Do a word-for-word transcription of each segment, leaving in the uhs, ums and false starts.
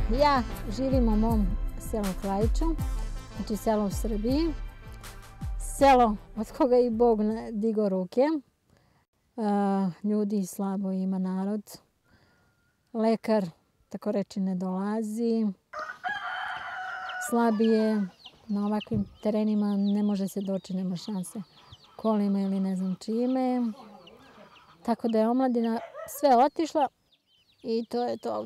Ja živim u mom selu Klajiću, znači selo u Srbiji. Selo od koga i Bog digo ruke. Ljudi slabo ima narod. Lekar, tako reći, ne dolazi. Slabije na ovakvim terenima ne može se doći, nema šanse kolima ili ne znam čime. Tako da je omladina sve otišla i to je to.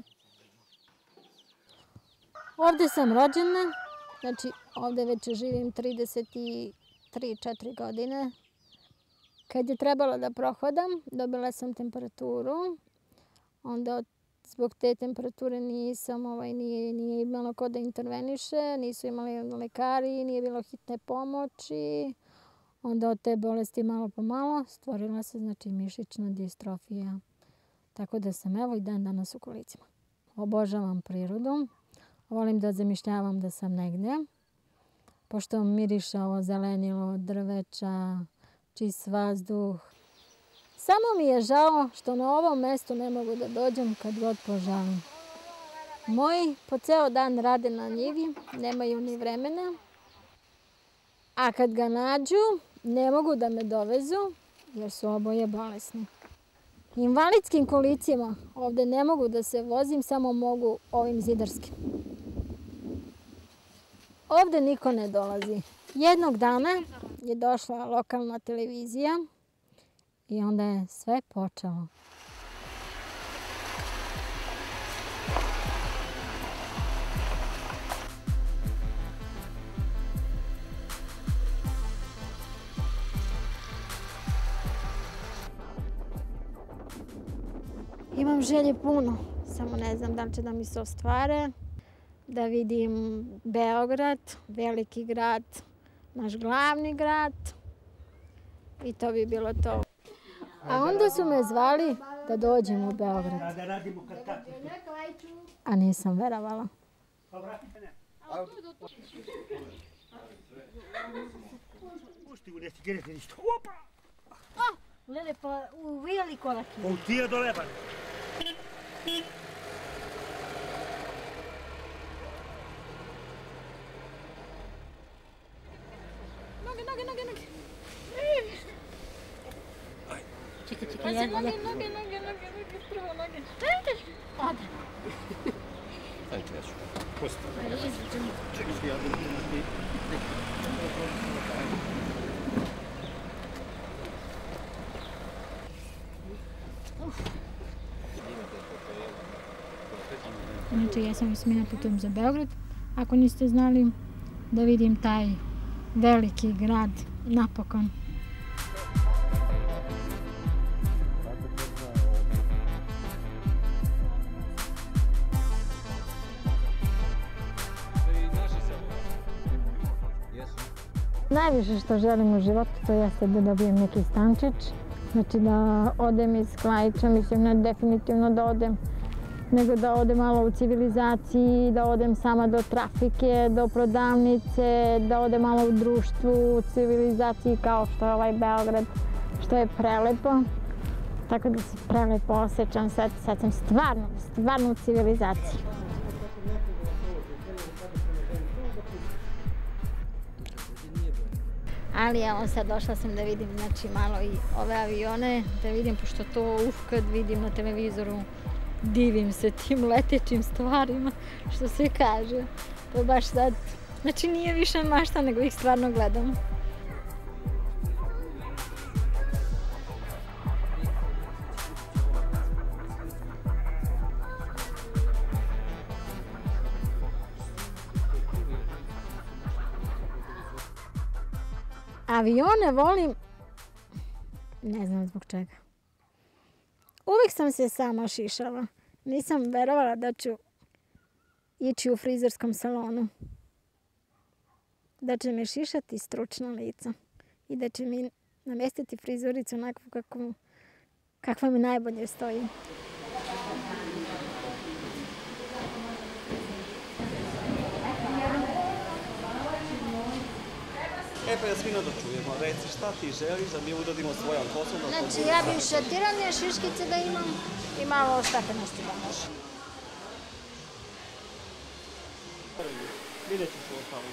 Ovdje sam rođena, znači ovdje već živim trideset tri četiri godine. Kad je trebalo da prohodam, dobila sam temperaturu. Onda zbog te temperature nisam, ovaj, nije, nije imalo ko da interveniše, nisu imali lekari, nije bilo hitne pomoći. Onda od te bolesti malo po malo stvorila se, znači, mišićna distrofija. Tako da sam evo i dan danas u kolicima. Obožavam prirodu. Volim da zamišljavam da sam negdje. Pošto miriše ovo zelenilo, drveća, čist vazduh. Samo mi je žao što na ovom mjestu ne mogu da dođem kad god poželim. Moji po ceo dan rade na njivi, nemaju ni vremena. A kad ga nađu, ne mogu da me dovezu jer su oboje bolesni. Invalidskim kolicima ovdje ne mogu da se vozim, samo mogu ovim zidarskim. Ovdje niko ne dolazi. Jednog dana je došla lokalna televizija i onda je sve počelo. Imam želje puno, samo ne znam da li će da mi se ostvare. Da vidim Beograd, veliki grad, naš glavni grad i to bi bilo to. A onda su me zvali da dođem u Beograd. A nisam verovala. Glede, pa uvijali kolaki. Utija do lebane. Noge, noge, noge, noge. Čekaj, čekaj, ja... Noge, noge, noge, noge, noge, prvo noge. Ode. Ajde, ja ću. Pusti. Ajde, izvučem. Čekaj, ja bih imati... Znači, ja sam smjena putujem za Beograd. Ako niste znali, da vidim taj veliki grad napokon. Najviše što želim u životu to jeste da dobijem neki stančić. Znači da odem iz Klajića, mislim ne definitivno da odem, nego da odem malo u civilizaciji, da odem sama do trafike, do prodavnice, da odem malo u društvu, u civilizaciji kao što je ovaj Beograd, što je prelepo. Tako da se prelepo osjećam, sad, sad sam stvarno, stvarno u civilizaciji. Ali evo sad došla sam da vidim, znači, malo i ove avione, da vidim, pošto to uf, kad vidim na televizoru, divim se tim letećim stvarima, što se kaže. To baš sad, znači nije više mašta, nego ih stvarno gledam. Avione volim, ne znam zbog čega. Uvijek sam se sama šišala. Nisam verovala da ću ići u frizerskom salonu. Da će me šišati stručna lica i da će mi namestiti frizuricu onako kako, kakva mi najbolje stoji. E pa Jasmina, da čujemo, reci šta ti želiš da mi uradimo svojom kosom? Znači ja bih šatirane šiškice da imam i malo štakanošće da može. Vidjet ćeš u ostalo.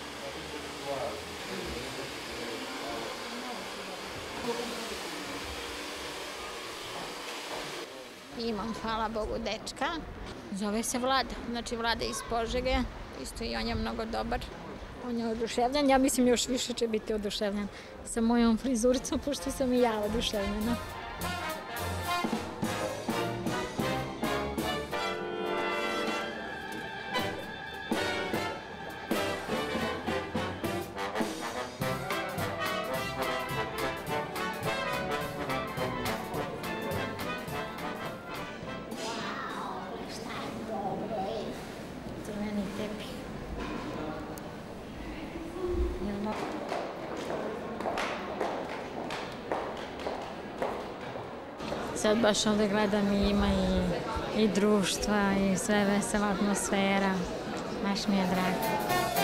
Imam, hvala Bogu, dečka. Zove se Vlada, znači Vlada iz Požege. Isto i on je mnogo dobar. On je oduševljen, ja mislim još više će biti oduševljen sa mojom frizuricom, pošto sam i ja oduševljena. Sad baš ovdje gledam i ima i, i društva i sve vesela atmosfera. Baš mi je drago.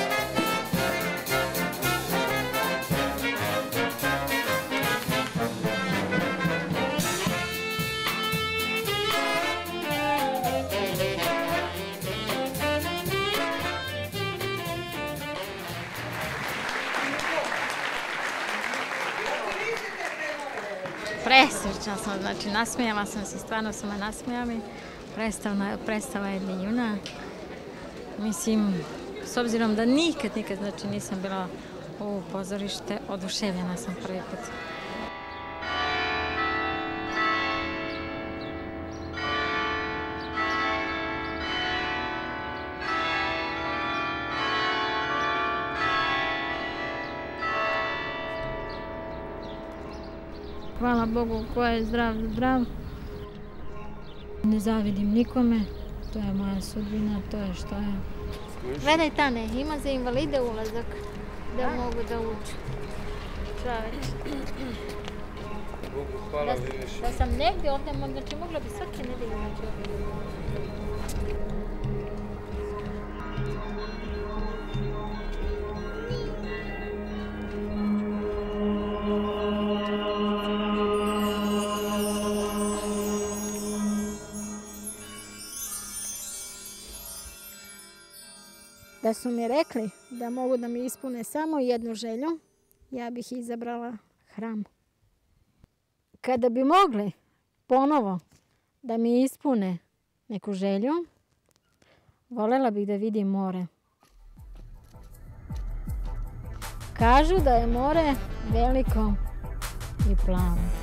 Presrećna sam, znači nasmijala sam se, stvarno su me nasmijali. Predstava, predstava je divna. Mislim, s obzirom da nikad, nikad, znači nisam bila u pozorište, oduševljena sam prvi put. Hvala Bogu, ko je zdrav, zdrav. Ne zavidim nikome, to je moja sudbina, to je što je. Gledaj Tane, ima za invalide ulazak, da mogu da uče. Čoveč. Bogu hvala, vidiš. Da sam negdje ovdje, znači mogla bi svake nedelje naći ovdje. Da su mi rekli da mogu da mi ispune samo jednu želju, ja bih izabrala hram. Kada bi mogli ponovo da mi ispune neku želju, voljela bih da vidim more. Kažu da je more veliko i plavo.